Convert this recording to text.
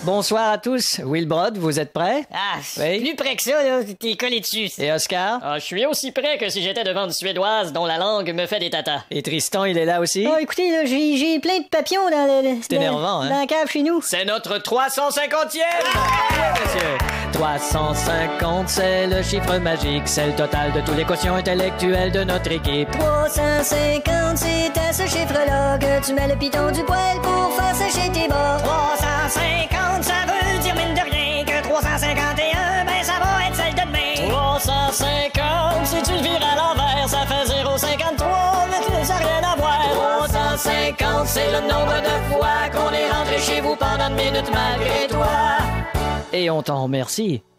Bonsoir à tous. Wilbrod, vous êtes prêts? Ah, Oui. plus près que ça, là, t'es collé dessus. Et Oscar? Ah, je suis aussi près que si j'étais devant une Suédoise dont la langue me fait des tatas. Et Tristan, il est là aussi? Ah, écoutez, là, j'ai plein de papillons dans C'est énervant, hein? dans la cave chez nous. C'est notre 350e! Monsieur. 350, c'est le chiffre magique. C'est le total de tous les quotients intellectuels de notre équipe. 350, c'est à ce chiffre-là que tu mets le piton du poêle pour faire sécher tes bas. 350, ça veut dire mine de rien que 351, ben ça va être celle de demain. 350, si tu le vires à l'envers, ça fait 0,53, mais ça n'a rien à voir. 350, c'est le nombre de fois qu'on est rentré chez vous pendant une minute malgré toi. Et on t'en remercie.